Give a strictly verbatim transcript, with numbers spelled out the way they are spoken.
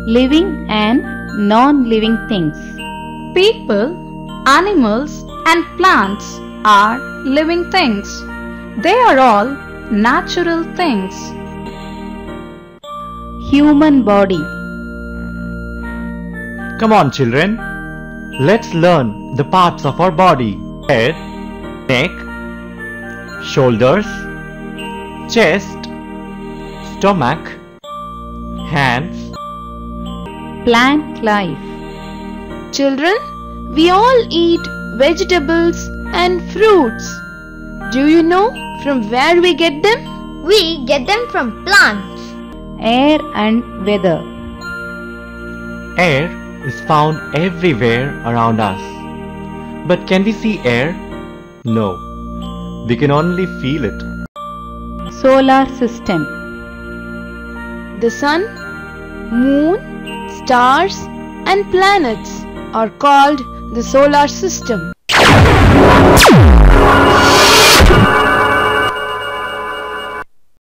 living and non-living things. People, animals and plants are living things. They are all natural things. Human body. Come on children, let's learn the parts of our body. Head, neck, shoulders, chest, stomach, hands. Plant life. Children, we all eat vegetables and fruits. Do you know from where we get them? We get them from plants. Air and weather. Air is found everywhere around us. But can we see air? No. We can only feel it. Solar system. The sun, moon, stars and planets are called the solar system.